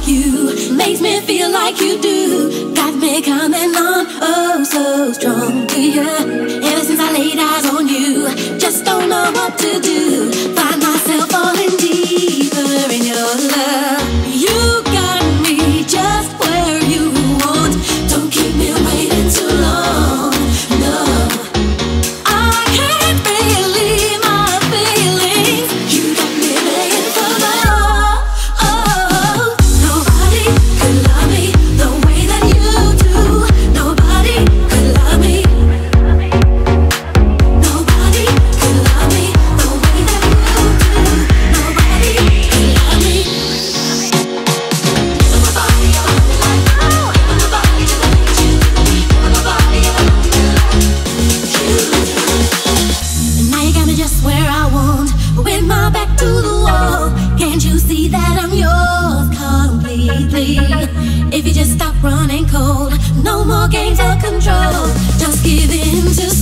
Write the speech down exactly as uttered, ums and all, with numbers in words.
like you makes me feel like you do. Got me coming on, oh so strong to you. Ever since I laid eyes on you, just don't know what to do. Find myself falling deeper in your love. You got me just where you want. Don't keep me waiting too long, no. I can't relieve my feelings. You got me begging for more. Oh, nobody could love me the way that you do. Nobody could love me. Nobody could love me the way that you do. Nobody could love me. Nobody ever loved me like you. Nobody ever loved you. Nobody ever loved me like you. And now you got me just where I want, with my back to the wall. Can't you see that I'm yours completely? If you just stop running cold, no more games of control. Just give in to